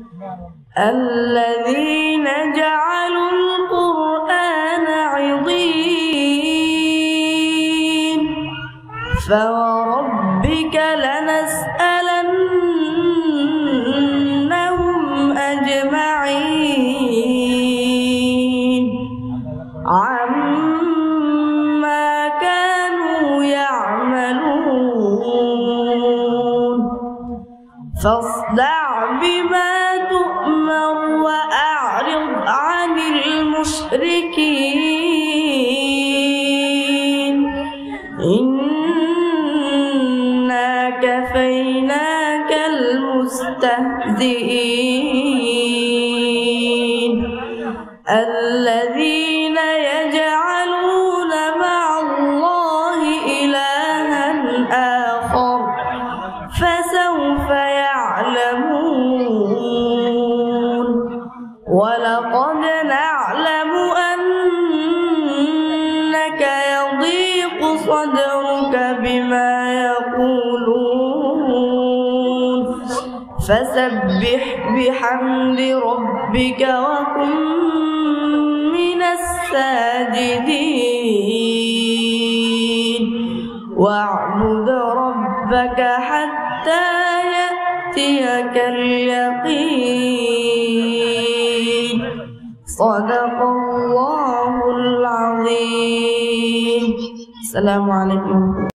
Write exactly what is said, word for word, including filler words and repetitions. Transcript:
الذين جعلوا القرآن عضين فوربك لنسألنهم أجمعين عما كانوا يعملون فاصدع بما تؤمر وأعرض عن المشركين إنا كفيناك المستهزئين الذين يجعلون مع الله إلها آخر فسوف يعلمون ولقد نعلم أنك يضيق صدرك بما يقولون فسبح بحمد ربك وكن من الساجدين واعبد ربك حتى يأتيك اليقين صدق الله العظيم. السلام عليكم.